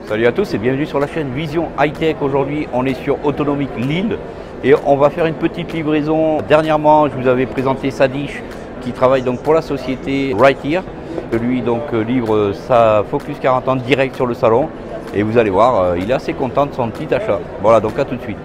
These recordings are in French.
Salut à tous et bienvenue sur la chaîne Vision High Tech. Aujourd'hui, on est sur Autonomic Lille et on va faire une petite livraison. Dernièrement, je vous avais présenté Sadish qui travaille donc pour la société Right Here. Lui donc livre sa Focus 40 ans direct sur le salon et vous allez voir, il est assez content de son petit achat. Voilà, donc à tout de suite.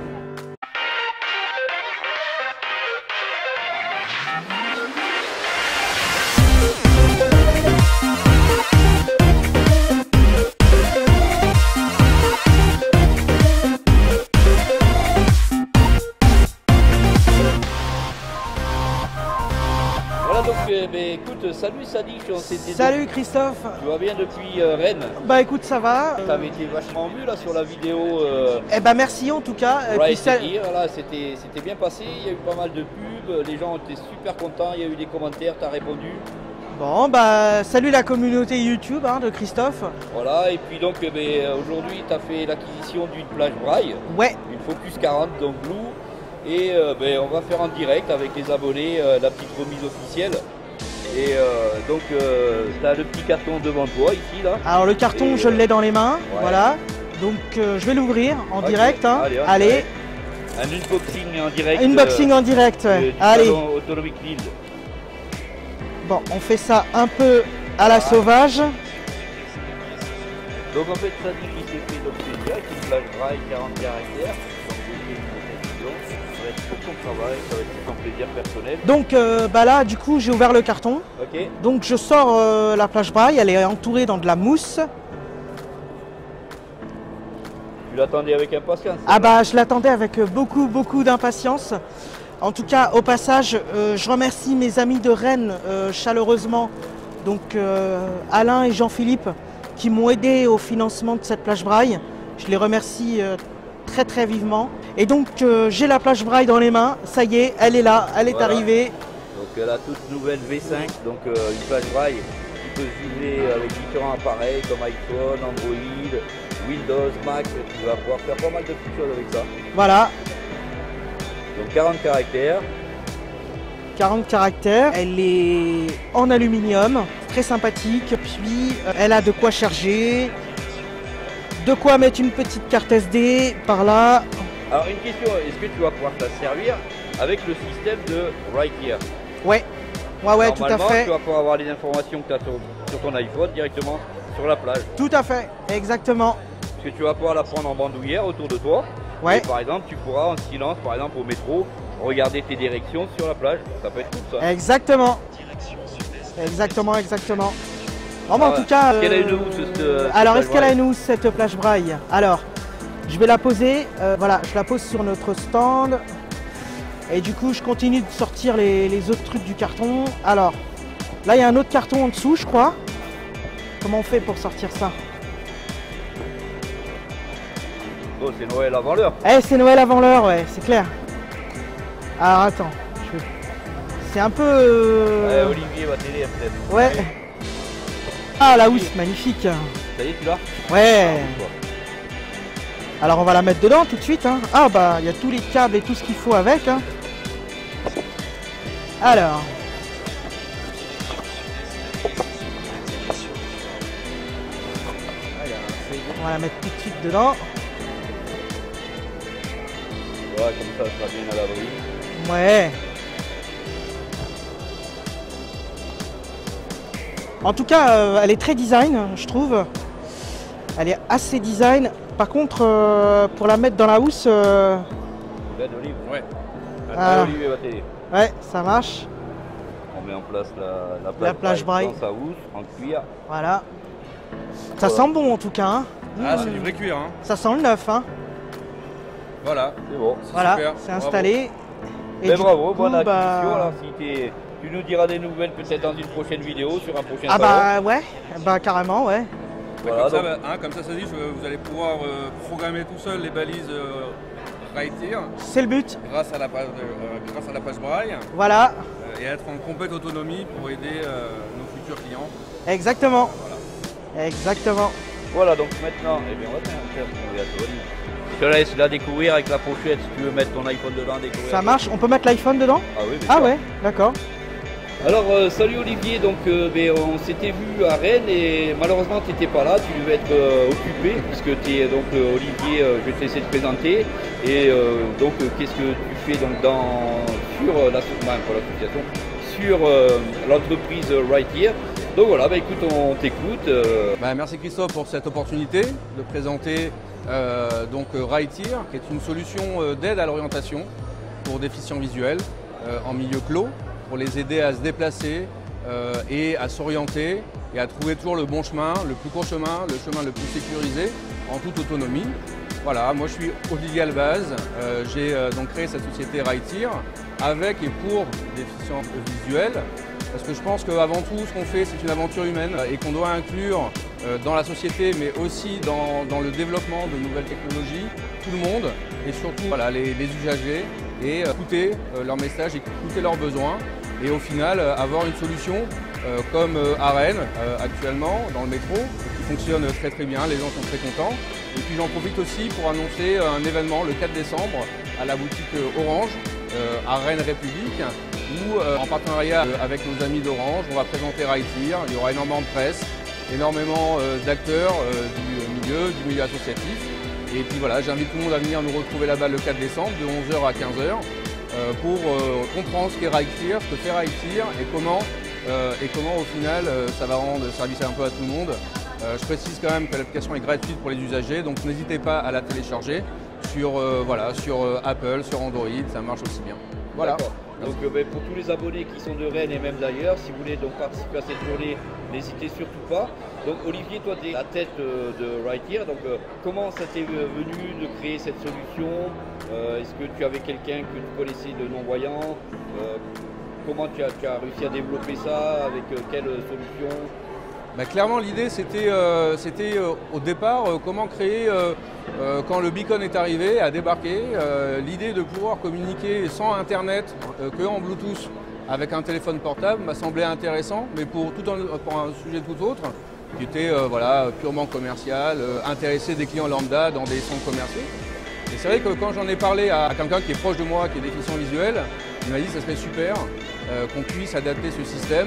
Écoute, salut Sadish, salut Christophe. Tu vas bien depuis Rennes? Bah écoute, ça va. Tu avais été vachement vu là sur la vidéo. Eh bah merci en tout cas. Right Here, là c'était bien passé, il y a eu pas mal de pubs, les gens étaient super contents, il y a eu des commentaires, tu as répondu. Bon bah salut la communauté YouTube de Christophe. Voilà, et puis donc aujourd'hui tu as fait l'acquisition d'une plage braille. Ouais. Une Focus 40 donc Blue. Et on va faire en direct avec les abonnés la petite remise officielle. Et donc tu as le petit carton devant toi ici là. Alors le carton je l'ai dans les mains, ouais. Voilà. Donc je vais l'ouvrir en direct. Allez. Un unboxing en direct. Unboxing en direct, ouais. Allez. Autonomic Lille. Bon, on fait ça un peu à la sauvage. Donc en fait ça dit qu'il s'est fait donc direct une plage braille 40 caractères. Ça va être pour ton travail, ça va être ton plaisir personnel. Donc là du coup j'ai ouvert le carton. Okay. Donc je sors la plage braille, elle est entourée dans de la mousse. Tu l'attendais avec impatience? Ah bah je l'attendais avec beaucoup d'impatience. En tout cas au passage je remercie mes amis de Rennes chaleureusement. Donc Alain et Jean-Philippe qui m'ont aidé au financement de cette plage braille. Je les remercie très vivement. Et donc j'ai la plage braille dans les mains, ça y est, elle est là, elle est arrivée. Donc la toute nouvelle V5, donc une plage braille qui peut se vivre avec différents appareils comme iPhone, Android, Windows, Mac, tu vas pouvoir faire pas mal de petites choses avec ça. Voilà. Donc 40 caractères. 40 caractères, elle est en aluminium, très sympathique, puis elle a de quoi charger. De quoi mettre une petite carte SD par là. Alors une question, est-ce que tu vas pouvoir te la servir avec le système de Right Here? Ouais, tout à fait. Tu vas pouvoir avoir les informations que tu as sur ton iPhone directement sur la plage. Tout à fait, exactement. Parce que tu vas pouvoir la prendre en bandoulière autour de toi. Ouais. Et par exemple, tu pourras en silence, par exemple au métro, regarder tes directions sur la plage. Ça peut être cool ça. Exactement. Bon, en tout cas, est-ce qu'elle a une housse alors est-ce qu'elle a une housse cette plage braille? Alors, je vais la poser, voilà, je la pose sur notre stand. Et du coup, je continue de sortir les autres trucs du carton. Alors, là, il y a un autre carton en dessous, je crois. Comment on fait pour sortir ça? Oh, c'est Noël avant l'heure. Eh, c'est Noël avant l'heure, ouais, c'est clair. Alors, attends. C'est un peu... Olivier va t'aider peut-être. Ouais. Ah, la housse, magnifique. Ça y est, tu l'as? Ouais. Alors on va la mettre dedans tout de suite. Ah bah il y a tous les câbles et tout ce qu'il faut avec. Alors. On va la mettre tout de suite dedans. Ouais, comme ça sera bien à l'abri. Ouais. En tout cas, elle est très design, je trouve. Elle est assez design. Par contre, pour la mettre dans la housse... Olive, ouais. Olivier va t'aider. Ouais, ça marche. On met en place la plage braille dans sa housse, en cuir. Voilà. Ça sent bon en tout cas. Ah, c'est du vrai cuir. Ça sent le neuf. Voilà. C'est bon. Voilà, c'est installé. Et bravo, bonne acquisition. Alors, tu nous diras des nouvelles peut-être dans une prochaine vidéo, sur un prochain salon. Ah bah ouais, bah carrément, ouais. Voilà, comme ça dit, vous allez pouvoir programmer tout seul les balises Right Here. C'est le but. Grâce à la page braille. Voilà. Et être en complète autonomie pour aider nos futurs clients. Exactement. Voilà. Exactement. Voilà, donc maintenant, on va faire je te laisse la découvrir avec la pochette si tu veux mettre ton iPhone dedans. Ça marche, on peut mettre l'iPhone dedans? Ah oui, ah ouais, d'accord. Alors salut Olivier, donc on s'était vu à Rennes et malheureusement tu n'étais pas là, tu devais être occupé puisque tu es donc Olivier, je vais te laisser te présenter et donc qu'est-ce que tu fais donc sur l'entreprise Right Here. Donc voilà, écoute, on t'écoute. Merci Christophe pour cette opportunité de présenter donc Right Here, qui est une solution d'aide à l'orientation pour déficients visuels en milieu clos, pour les aider à se déplacer et à s'orienter et à trouver toujours le bon chemin, le plus court chemin, le chemin le plus sécurisé en toute autonomie. Voilà, moi je suis Olivier Albaz, j'ai donc créé cette société Right Here avec et pour des déficients visuels. Parce que je pense qu'avant tout, ce qu'on fait, c'est une aventure humaine et qu'on doit inclure dans la société, mais aussi dans le développement de nouvelles technologies, tout le monde et surtout voilà, les usagers et écouter leur message, écouter leurs besoins et au final avoir une solution comme à Rennes actuellement dans le métro qui fonctionne très très bien, les gens sont très contents. Et puis j'en profite aussi pour annoncer un événement le 4 décembre à la boutique Orange à Rennes République où en partenariat avec nos amis d'Orange, on va présenter Right Here. Il y aura énormément de presse, énormément d'acteurs du milieu associatif. Et puis voilà, j'invite tout le monde à venir nous retrouver là-bas le 4 décembre de 11h à 15h pour comprendre ce qu'est Right Here, ce que fait Right Here et comment au final ça va rendre service un peu à tout le monde. Je précise quand même que l'application est gratuite pour les usagers, donc n'hésitez pas à la télécharger sur Apple, sur Android, ça marche aussi bien. Voilà. Donc pour tous les abonnés qui sont de Rennes et même d'ailleurs, si vous voulez donc participer à cette journée, n'hésitez surtout pas. Donc Olivier, toi tu es la tête de Right Here, donc comment ça t'est venu de créer cette solution? Est-ce que tu avais quelqu'un que tu connaissais de non-voyant? Comment tu as réussi à développer ça? Avec quelle solution? Clairement l'idée c'était au départ comment créer, quand le beacon est arrivé, à débarquer, l'idée de pouvoir communiquer sans internet que en Bluetooth avec un téléphone portable m'a semblé intéressant, mais pour un sujet tout autre, qui était purement commercial, intéresser des clients lambda dans des centres commerciaux. Et c'est vrai que quand j'en ai parlé à quelqu'un qui est proche de moi, qui est déficient visuel, il m'a dit que ça serait super qu'on puisse adapter ce système.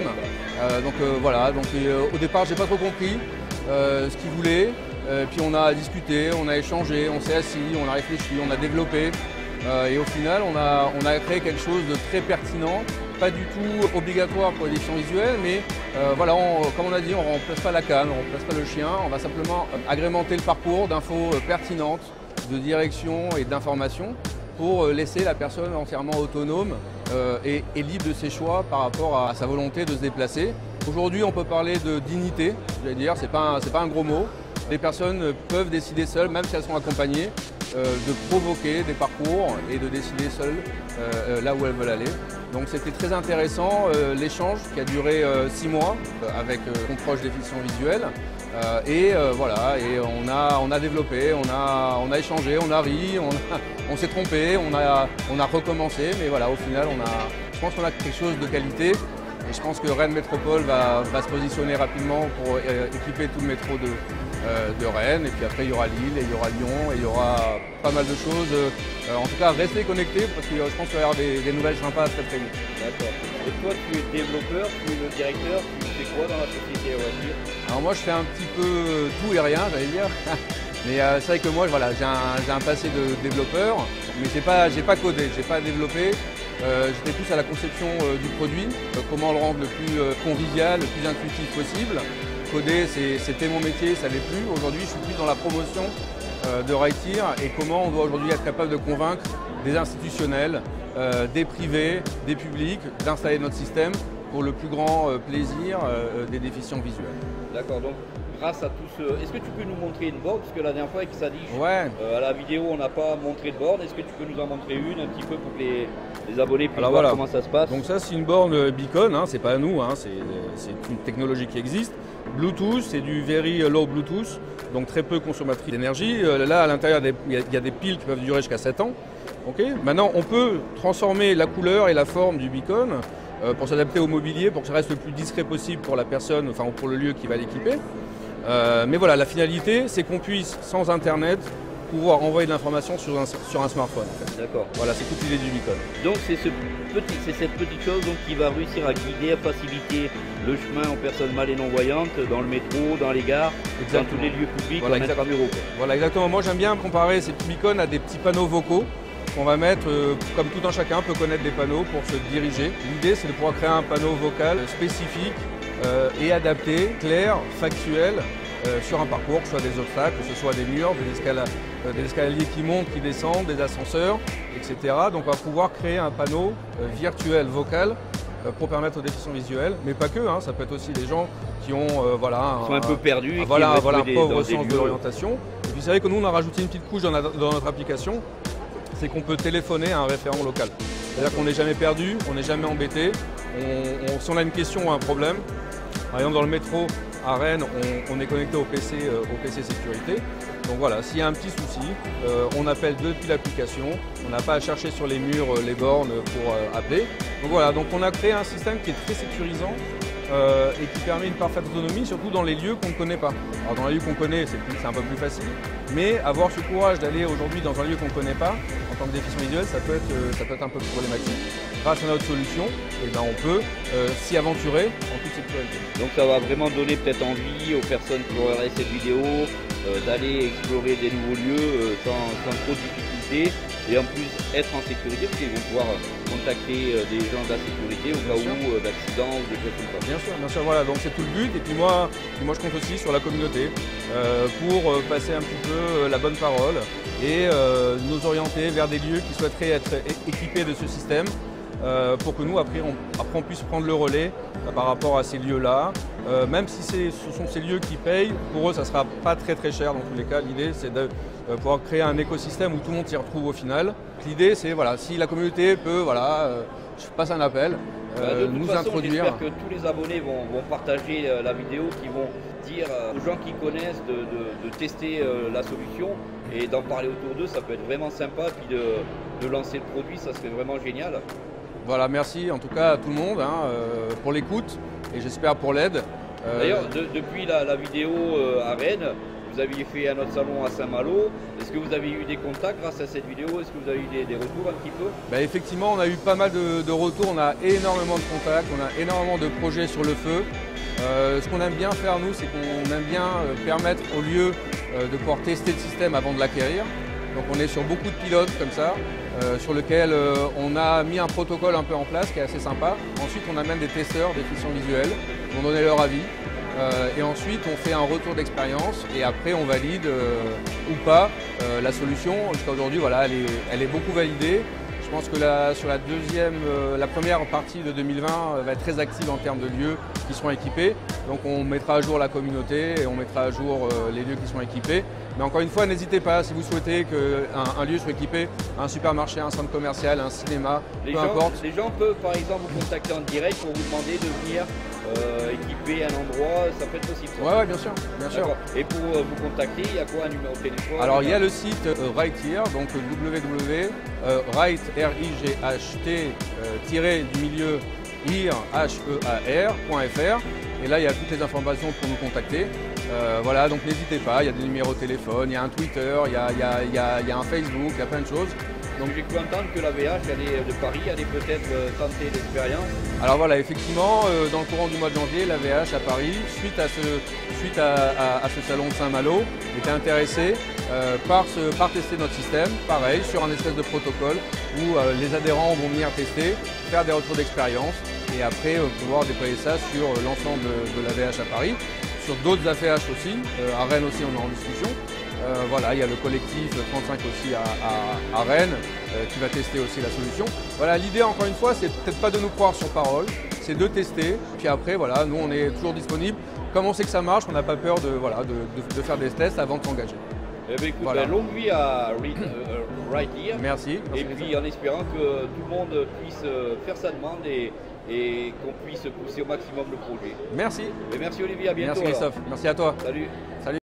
Au départ, j'ai pas trop compris ce qu'il voulait. Puis on a discuté, on a échangé, on s'est assis, on a réfléchi, on a développé. Et au final, on a créé quelque chose de très pertinent, pas du tout obligatoire pour les déficients visuels, mais comme on a dit, on ne remplace pas la canne, on ne remplace pas le chien, on va simplement agrémenter le parcours d'infos pertinentes, de direction et d'informations pour laisser la personne entièrement autonome et libre de ses choix par rapport à sa volonté de se déplacer. Aujourd'hui, on peut parler de dignité, je vais dire, c'est pas un gros mot. Les personnes peuvent décider seules, même si elles sont accompagnées, de provoquer des parcours et de décider seules là où elles veulent aller. Donc c'était très intéressant l'échange qui a duré 6 mois avec mon proche déficient visuel. Et on a développé, on a échangé, on a ri, on s'est trompé, on a recommencé, mais voilà, au final, je pense qu'on a quelque chose de qualité. Et je pense que Rennes Métropole va se positionner rapidement pour équiper tout le métro de Rennes. Et puis après, il y aura Lille, et il y aura Lyon, et il y aura pas mal de choses. En tout cas, restez connectés parce que je pense qu'il va y avoir des nouvelles sympas très très vite. D'accord. Et toi, tu es développeur, tu es le directeur, tu fais quoi dans la société Right? Alors moi, je fais un petit peu tout et rien, j'allais dire. Mais c'est vrai que moi, voilà, j'ai un passé de développeur, mais j'ai pas codé, j'ai pas développé. J'étais plus à la conception du produit, comment le rendre le plus convivial, le plus intuitif possible. Coder, c'était mon métier, ça l'est plus. Aujourd'hui, je suis plus dans la promotion de Right Here et comment on doit aujourd'hui être capable de convaincre des institutionnels, des privés, des publics, d'installer notre système pour le plus grand plaisir des déficients visuels. D'accord, donc grâce à tout ce... Est-ce que tu peux nous montrer une board? Parce que la dernière fois avec Sadish, à la vidéo, on n'a pas montré de board. Est-ce que tu peux nous en montrer une un petit peu pour que les abonnés puissent voir comment ça se passe? Donc ça, c'est une borne Beacon, hein, c'est pas à nous, hein, c'est une technologie qui existe. Bluetooth, c'est du very low Bluetooth, donc très peu consommatrice d'énergie. Là, à l'intérieur, il y a des piles qui peuvent durer jusqu'à 7 ans. Okay. Maintenant, on peut transformer la couleur et la forme du beacon pour s'adapter au mobilier, pour que ça reste le plus discret possible pour la personne, enfin pour le lieu qui va l'équiper. Mais voilà, la finalité, c'est qu'on puisse, sans Internet, pouvoir envoyer de l'information sur un smartphone. En fait. D'accord. Voilà, c'est toute l'idée du beacon. Donc c'est cette petite chose donc, qui va réussir à guider, à faciliter le chemin aux personnes mal et non-voyantes dans le métro, dans les gares, dans tous les lieux publics, voilà, en intramuraux. Voilà, exactement. Moi j'aime bien comparer ces petits beacons à des petits panneaux vocaux qu'on va mettre, comme tout un chacun peut connaître des panneaux pour se diriger. L'idée c'est de pouvoir créer un panneau vocal spécifique et adapté, clair, factuel, sur un parcours, que ce soit des obstacles, que ce soit des murs, des escaliers qui montent, qui descendent, des ascenseurs, etc. Donc on va pouvoir créer un panneau virtuel, vocal, pour permettre aux déficients visuels, mais pas que, hein, ça peut être aussi des gens qui ont sont un peu perdus, un pauvre sens de l'orientation. Et puis c'est vrai que nous on a rajouté une petite couche dans notre application, c'est qu'on peut téléphoner à un référent local. C'est-à-dire qu'on n'est jamais perdu, on n'est jamais embêté, si on a une question ou un problème, par exemple dans le métro à Rennes, on est connecté au PC sécurité. Donc voilà, s'il y a un petit souci, on appelle depuis l'application, on n'a pas à chercher sur les murs les bornes pour appeler. Donc voilà, donc on a créé un système qui est très sécurisant et qui permet une parfaite autonomie, surtout dans les lieux qu'on ne connaît pas. Alors dans les lieux qu'on connaît, c'est un peu plus facile, mais avoir ce courage d'aller aujourd'hui dans un lieu qu'on ne connaît pas, en tant que déficient visuel, ça peut être un peu problématique. Grâce à notre solution, eh ben, on peut s'y aventurer en toute sécurité. Donc ça va vraiment donner peut-être envie aux personnes qui vont regarder cette vidéo d'aller explorer des nouveaux lieux sans trop de difficultés et en plus être en sécurité parce qu'ils vont pouvoir contacter des gens de la sécurité au cas où d'accidents ou de choses comme ça. Bien sûr, voilà, donc c'est tout le but et puis moi je compte aussi sur la communauté pour passer un petit peu la bonne parole et nous orienter vers des lieux qui souhaiteraient être équipés de ce système. Pour que nous, après, on puisse prendre le relais par rapport à ces lieux-là. Même si ce sont ces lieux qui payent, pour eux, ça ne sera pas très cher dans tous les cas. L'idée, c'est de pouvoir créer un écosystème où tout le monde s'y retrouve au final. L'idée, c'est, voilà, si la communauté peut, voilà, je passe un appel, nous introduire. J'espère que tous les abonnés vont partager la vidéo, qui vont dire aux gens qui connaissent de tester la solution et d'en parler autour d'eux. Ça peut être vraiment sympa. Puis de lancer le produit, ça serait vraiment génial. Voilà, merci en tout cas à tout le monde pour l'écoute et j'espère pour l'aide. D'ailleurs, depuis la vidéo à Rennes, vous aviez fait un autre salon à Saint-Malo. Est-ce que vous avez eu des contacts grâce à cette vidéo? Est-ce que vous avez eu des retours un petit peu? Effectivement, on a eu pas mal de retours, on a énormément de contacts, on a énormément de projets sur le feu. Ce qu'on aime bien faire nous, c'est qu'on aime bien permettre aux lieux de pouvoir tester le système avant de l'acquérir. Donc on est sur beaucoup de pilotes comme ça, sur lequel on a mis un protocole un peu en place qui est assez sympa. Ensuite on amène des testeurs déficients visuels qui vont donner leur avis. Et ensuite on fait un retour d'expérience et après on valide ou pas la solution. Jusqu'à aujourd'hui, voilà, elle est beaucoup validée. Je pense que sur la première partie de 2020 va être très active en termes de lieux qui seront équipés. Donc on mettra à jour la communauté et on mettra à jour les lieux qui seront équipés. Mais encore une fois, n'hésitez pas, si vous souhaitez qu'un lieu soit équipé, un supermarché, un centre commercial, un cinéma, peu importe. Les gens peuvent par exemple vous contacter en direct pour vous demander de venir équiper un endroit, ça peut être possible. Ouais, bien sûr. Et pour vous contacter, il y a quoi, un numéro de téléphone? Alors il y a le site Righthere, donc www.righther-HEAR.fr et là il y a toutes les informations pour nous contacter. Voilà, donc n'hésitez pas, il y a des numéros de téléphone, il y a un Twitter, il y a un Facebook, il y a plein de choses. Donc j'ai cru entendre que la VH de Paris allait peut-être tenter l'expérience. Alors voilà, effectivement, dans le courant du mois de janvier, la VH à Paris, suite à ce salon de Saint-Malo, était intéressée par tester notre système, pareil, sur un espèce de protocole où les adhérents vont venir tester, faire des retours d'expérience et après pouvoir déployer ça sur l'ensemble de la VH à Paris, sur d'autres AFH aussi, à Rennes aussi on est en discussion. Voilà, il y a le collectif 35 aussi à Rennes qui va tester aussi la solution. Voilà, l'idée encore une fois, c'est peut-être pas de nous croire sur parole, c'est de tester. Puis après, voilà, nous on est toujours disponible. Comme on sait que ça marche, on n'a pas peur de faire des tests avant de s'engager. Eh bien, écoute, voilà. Longue vie à Righthere. Merci. Et puis en espérant que tout le monde puisse faire sa demande et qu'on puisse pousser au maximum le projet. Merci. Et merci Olivier, à bientôt. Merci Christophe, merci à toi. Salut.